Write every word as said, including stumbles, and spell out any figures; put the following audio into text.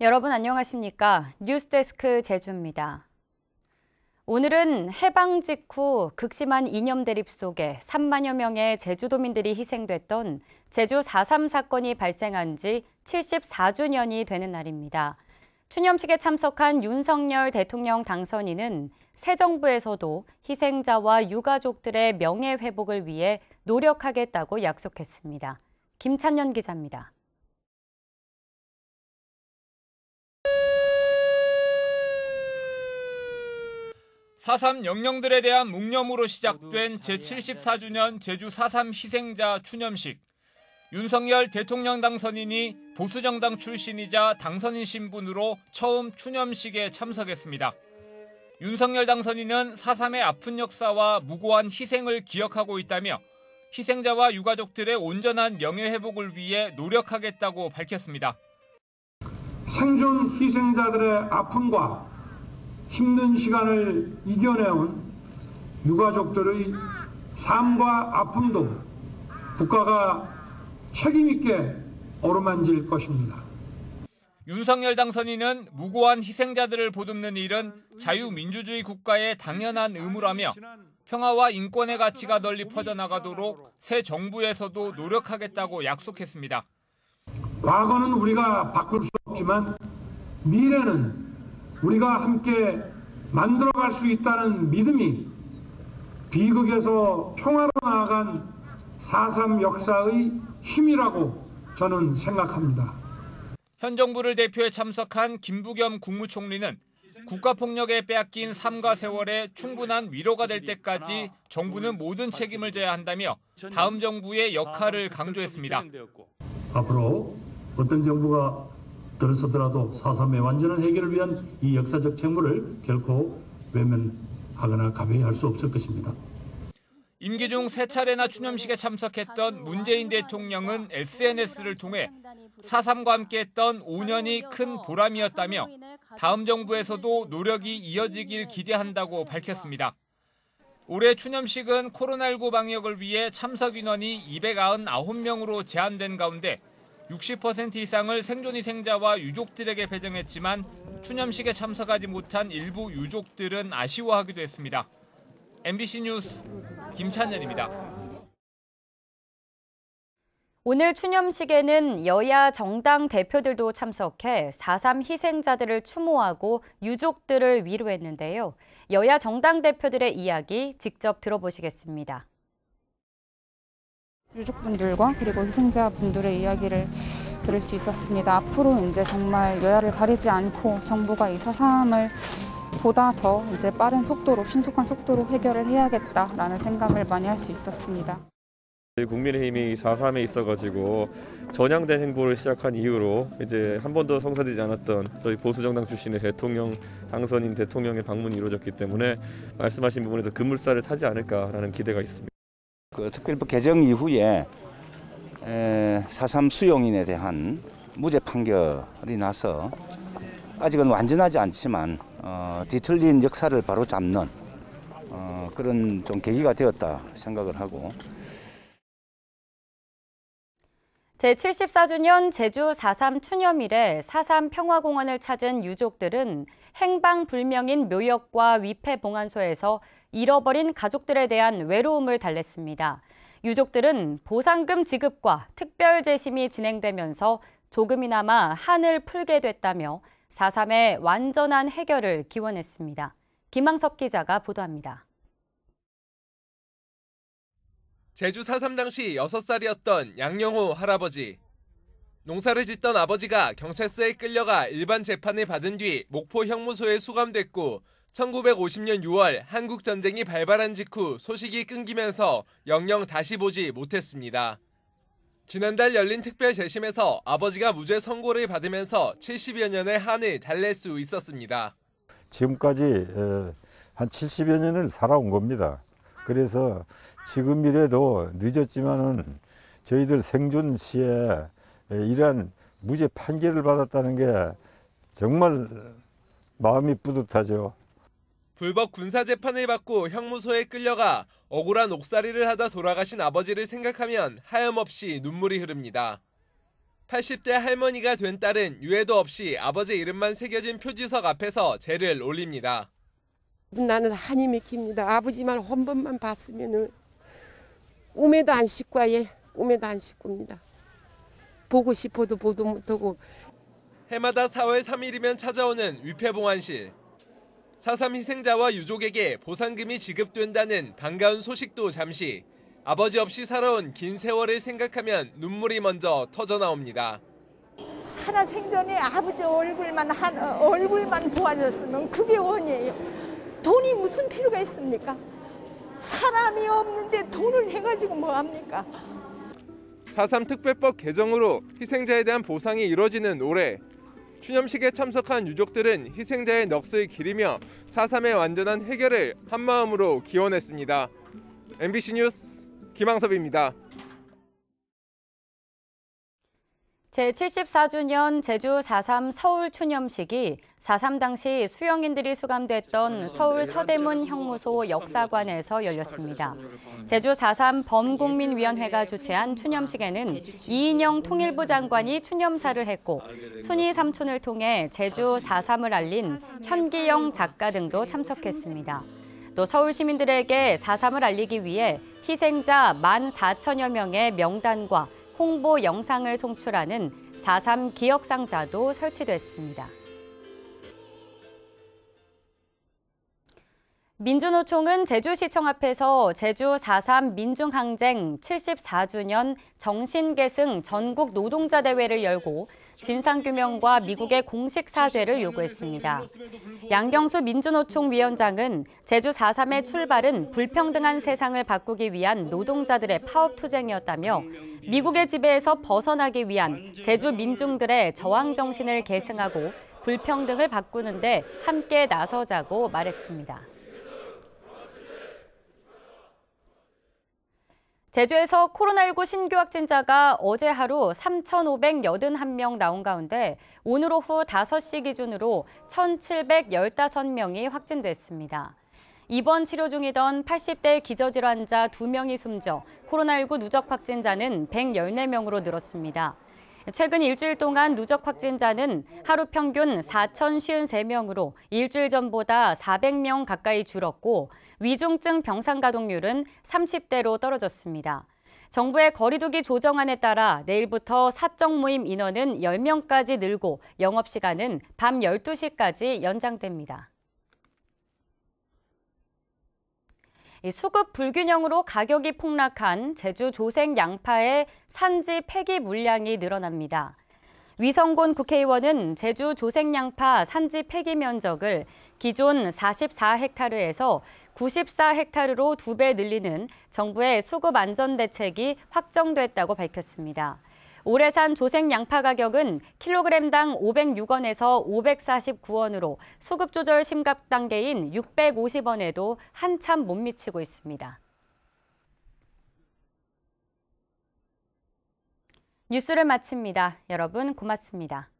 여러분 안녕하십니까? 뉴스데스크 제주입니다. 오늘은 해방 직후 극심한 이념 대립 속에 삼만여 명의 제주도민들이 희생됐던 제주 사 삼 사건이 발생한 지 칠십사 주년이 되는 날입니다. 추념식에 참석한 윤석열 대통령 당선인은 새 정부에서도 희생자와 유가족들의 명예회복을 위해 노력하겠다고 약속했습니다. 김찬년 기자입니다. 사 삼 영령들에 대한 묵념으로 시작된 제칠십사 주년 제주 사 삼 희생자 추념식. 윤석열 대통령 당선인이 보수정당 출신이자 당선인 신분으로 처음 추념식에 참석했습니다. 윤석열 당선인은 사 삼의 아픈 역사와 무고한 희생을 기억하고 있다며 희생자와 유가족들의 온전한 명예회복을 위해 노력하겠다고 밝혔습니다. 생존 희생자들의 아픔과 힘든 시간을 이겨내온 유가족들의 삶과 아픔도 국가가 책임있게 어루만질 것입니다. 윤석열 당선인은 무고한 희생자들을 보듬는 일은 자유민주주의 국가의 당연한 의무라며 평화와 인권의 가치가 널리 퍼져나가도록 새 정부에서도 노력하겠다고 약속했습니다. 과거는 우리가 바꿀 수 없지만 미래는 우리가 함께 만들어갈 수 있다는 믿음이 비극에서 평화로 나아간 사 삼 역사의 힘이라고 저는 생각합니다. 현 정부를 대표해 참석한 김부겸 국무총리는 국가폭력에 빼앗긴 삶과 세월에 충분한 위로가 될 때까지 정부는 모든 책임을 져야 한다며 다음 정부의 역할을 강조했습니다. 앞으로 어떤 정부가 들어서더라도 사 삼의 완전한 해결을 위한 이 역사적 책무를 결코 외면하거나 가벼이 수 없을 것입니다. 임기 중 세 차례나 추념식에 참석했던 문재인 대통령은 에스엔에스를 통해 사 삼과 함께했던 오 년이 큰 보람이었다며 다음 정부에서도 노력이 이어지길 기대한다고 밝혔습니다. 올해 추념식은 코로나십구 방역을 위해 참석 인원이 이백구십구 명으로 제한된 가운데 육십 퍼센트 이상을 생존 희생자와 유족들에게 배정했지만 추념식에 참석하지 못한 일부 유족들은 아쉬워하기도 했습니다. 엠비씨 뉴스 김찬현입니다. 오늘 추념식에는 여야 정당 대표들도 참석해 사 삼 희생자들을 추모하고 유족들을 위로했는데요. 여야 정당 대표들의 이야기 직접 들어보시겠습니다. 유족분들과 그리고 희생자분들의 이야기를 들을 수 있었습니다. 앞으로 이제 정말 여야를 가리지 않고 정부가 이 사 삼을 보다 더 이제 빠른 속도로, 신속한 속도로 해결을 해야겠다라는 생각을 많이 할 수 있었습니다. 국민의힘이 사 삼에 있어가지고 전향된 행보를 시작한 이후로 이제 한 번도 성사되지 않았던 저희 보수정당 출신의 대통령 당선인 대통령의 방문이 이루어졌기 때문에 말씀하신 부분에서 급물살을 타지 않을까라는 기대가 있습니다. 그 특별법 개정 이후에 사 삼 수용인에 대한 무죄 판결이 나서 아직은 완전하지 않지만 어, 뒤틀린 역사를 바로 잡는 어, 그런 좀 계기가 되었다 생각을 하고. 제칠십사 주년 제주 사 삼 추념일에 사 삼 평화공원을 찾은 유족들은 행방불명인 묘역과 위패봉안소에서 잃어버린 가족들에 대한 외로움을 달랬습니다. 유족들은 보상금 지급과 특별재심이 진행되면서 조금이나마 한을 풀게 됐다며 사 삼의 완전한 해결을 기원했습니다. 김항섭 기자가 보도합니다. 제주 사 삼 당시 여섯 살이었던 양영호 할아버지. 농사를 짓던 아버지가 경찰서에 끌려가 일반 재판을 받은 뒤 목포 형무소에 수감됐고 천구백오십 년 유월 한국전쟁이 발발한 직후 소식이 끊기면서 영영 다시 보지 못했습니다. 지난달 열린 특별재심에서 아버지가 무죄 선고를 받으면서 칠십여 년의 한을 달랠 수 있었습니다. 지금까지 한 칠십여 년을 살아온 겁니다. 그래서 지금이라도 늦었지만은 저희들 생존 시에 이러한 무죄 판결을 받았다는 게 정말 마음이 뿌듯하죠. 불법 군사재판을 받고 형무소에 끌려가 억울한 옥살이를 하다 돌아가신 아버지를 생각하면 하염없이 눈물이 흐릅니다. 팔십 대 할머니가 된 딸은 유해도 없이 아버지 이름만 새겨진 표지석 앞에서 제를 올립니다. 나는 한이 맥힙니다. 아버지만 한 번만 봤으면은 꿈에도 안 씻고 예, 꿈에도 안 씻고입니다. 보고 싶어도 보도 못하고. 해마다 사월 삼일이면 찾아오는 위패봉안실. 사삼 희생자와 유족에게 보상금이 지급된다는 반가운 소식도 잠시, 아버지 없이 살아온 긴 세월을 생각하면 눈물이 먼저 터져나옵니다. 살아 생전에 아버지 얼굴만 한 얼굴만 보아줬으면 그게 원이에요. 돈이 무슨 필요가 있습니까? 사람이 없는데 돈을 해가지고 뭐 합니까? 사삼 특별법 개정으로 희생자에 대한 보상이 이루어지는 올해, 추념식에 참석한 유족들은 희생자의 넋을 기리며 사삼의 완전한 해결을 한마음으로 기원했습니다. 엠비씨 뉴스 김항섭입니다. 제칠십사 주년 제주 사삼 서울 추념식이 사삼 당시 수영인들이 수감됐던 서울 서대문 형무소 역사관에서 열렸습니다. 제주 사삼 범국민위원회가 주최한 추념식에는 이인영 통일부 장관이 추념사를 했고, 순이 삼촌을 통해 제주 사삼을 알린 현기영 작가 등도 참석했습니다. 또 서울 시민들에게 사삼을 알리기 위해 희생자 만 사천여 명의 명단과 홍보 영상을 송출하는 사삼 기억상자도 설치됐습니다. 민주노총은 제주시청 앞에서 제주 사삼 민중항쟁 칠십사 주년 정신계승 전국 노동자 대회를 열고 진상규명과 미국의 공식 사죄를 요구했습니다. 양경수 민주노총 위원장은 제주 사삼의 출발은 불평등한 세상을 바꾸기 위한 노동자들의 파업투쟁이었다며 미국의 지배에서 벗어나기 위한 제주 민중들의 저항 정신을 계승하고 불평등을 바꾸는 데 함께 나서자고 말했습니다. 제주에서 코로나십구 신규 확진자가 어제 하루 삼천오백팔십일 명 나온 가운데 오늘 오후 다섯 시 기준으로 천칠백십오 명이 확진됐습니다. 입원 치료 중이던 팔십 대 기저질환자 두 명이 숨져 코로나십구 누적 확진자는 백십사 명으로 늘었습니다. 최근 일주일 동안 누적 확진자는 하루 평균 사천오십삼 명으로 일주일 전보다 사백 명 가까이 줄었고, 위중증 병상 가동률은 삼십 대로 떨어졌습니다. 정부의 거리두기 조정안에 따라 내일부터 사적 모임 인원은 열 명까지 늘고 영업시간은 밤 열두 시까지 연장됩니다. 수급 불균형으로 가격이 폭락한 제주 조색 양파의 산지 폐기 물량이 늘어납니다. 위성곤 국회의원은 제주 조색 양파 산지 폐기 면적을 기존 사십사 헥타르에서 구십사 헥타르로 두 배 늘리는 정부의 수급 안전 대책이 확정됐다고 밝혔습니다. 올해 산 조색 양파 가격은 킬로그램당 오백육 원에서 오백사십구 원으로 수급 조절 심각 단계인 육백오십 원에도 한참 못 미치고 있습니다. 뉴스를 마칩니다. 여러분 고맙습니다.